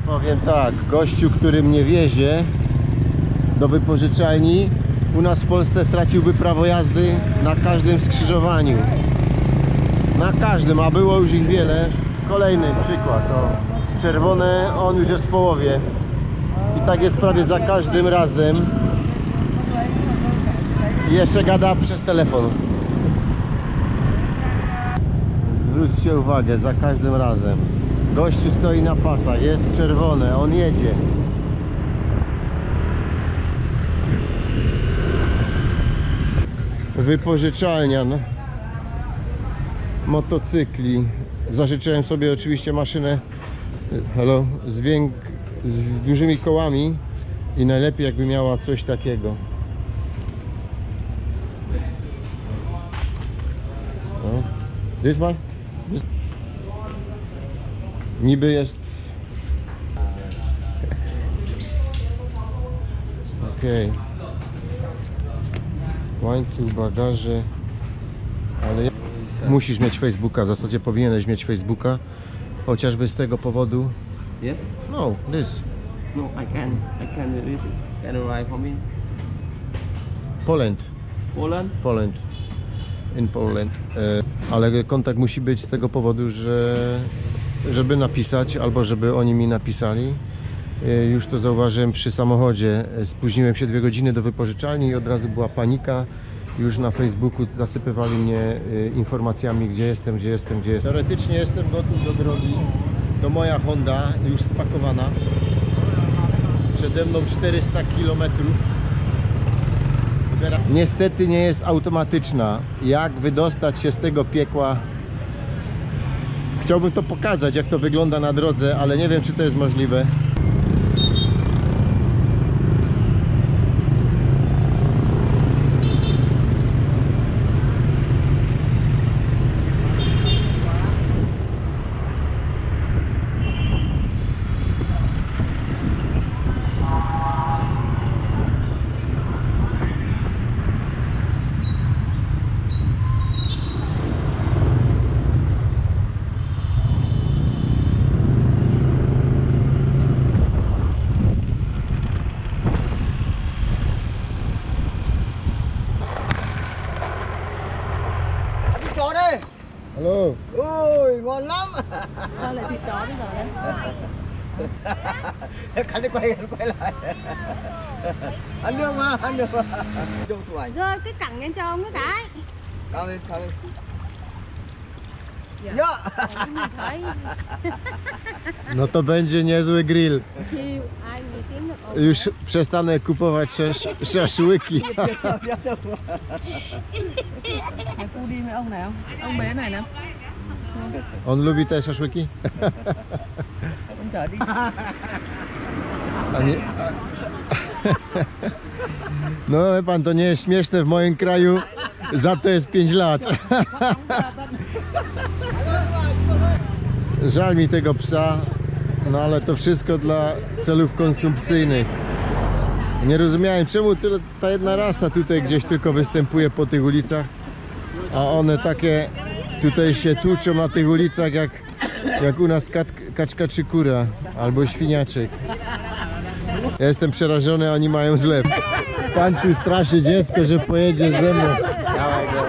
Powiem tak, gościu, który mnie wiezie do wypożyczalni, u nas w Polsce straciłby prawo jazdy na każdym skrzyżowaniu. Na każdym, a było już ich wiele. Kolejny przykład, o, czerwone, on już jest w połowie. I tak jest prawie za każdym razem. I jeszcze gada przez telefon. Zwróćcie uwagę, za każdym razem. Gościu stoi na pasach, jest czerwone, on jedzie. Wypożyczalnia motocykli. Zażyczyłem sobie oczywiście maszynę z dużymi kołami i najlepiej jakby miała coś takiego. No. This one? Niby jest. Okej. Łańcuch, bagaże. Ale musisz mieć Facebooka, w zasadzie powinieneś mieć Facebooka. Chociażby z tego powodu. Yeah? No, this. No, I can read it. Can you write for me? Poland. Poland? Poland. In Poland. Ale kontakt musi być z tego powodu, żeby napisać, albo żeby oni mi napisali. Już to zauważyłem przy samochodzie. Spóźniłem się 2 godziny do wypożyczalni i od razu była panika. Już na Facebooku zasypywali mnie informacjami, gdzie jestem. Teoretycznie jestem gotów do drogi. To moja Honda, już spakowana. Przede mną 400 km. Niestety nie jest automatyczna. Jak wydostać się z tego piekła? Chciałbym to pokazać, jak to wygląda na drodze, ale nie wiem, czy to jest możliwe. Alo. Ôi, ngon lắm. Sao lại thịt chó bây giờ đấy? Khánh quay lại. Ăn nước mà, ăn nước mà. Đâu tụi ảnh. Rơi cái cẳng lên cho ông cái. Cao lên. Dạ. Yeah. Nhìn thấy. No to będzie niezły grill. Thì ai mới kiếm được ông. Już przestanę kupować szaszłyki. Mày cu đi với ông này không? Ông bé này nè. On lubi te szaszłyki? Ông chở đi. A nie... No wie pan, to nie jest śmieszne w moim kraju. Za to jest 5 lat. Żal mi tego psa, no ale to wszystko dla celów konsumpcyjnych. Nie rozumiałem, czemu tyle, ta jedna rasa tutaj gdzieś tylko występuje po tych ulicach, a one takie tutaj się tłuczą na tych ulicach jak u nas kaczka czy kura albo świniaczek. Ja jestem przerażony, a oni mają zlew. Pan tu straszy dziecko, że pojedzie ze mną. Dawaj go.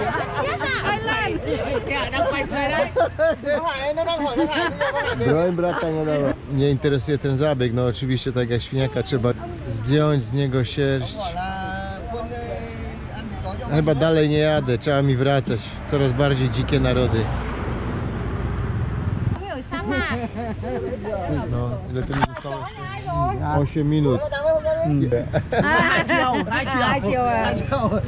Broń brata nie dała. Mnie interesuje ten zabieg, no oczywiście tak jak świniaka trzeba zdjąć z niego sierść. Chyba dalej nie jadę, trzeba mi wracać. Coraz bardziej dzikie narody. No, ile to mi zostało jeszcze? 8 minut. 2 triệu à?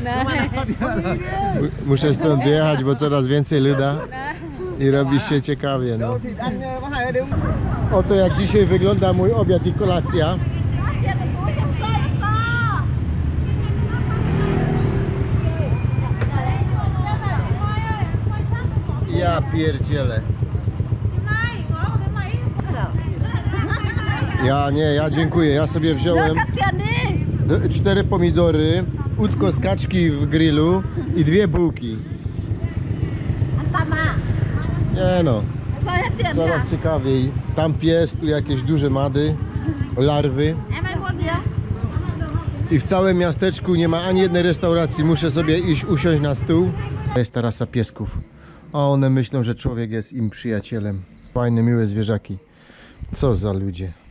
Muszę stąd jechać, bo coraz więcej luda i robi się ciekawie. No. Oto jak dzisiaj wygląda mój obiad i kolacja. Ja pierdzielę. Ja dziękuję. Ja sobie wziąłem 4 pomidory, udko z kaczki w grillu i 2 bułki. Nie no. tiền Coraz hả? ciekawiej. Tam pies, tu jakieś duże mady, larwy. Em hay mua gì ạ? I w całym miasteczku nie ma ani jednej restauracji. Muszę sobie iść usiąść na stół. To jest ta rasa piesków. A one myślą, że człowiek jest im przyjacielem. Fajne, miłe zwierzaki. Co za ludzie.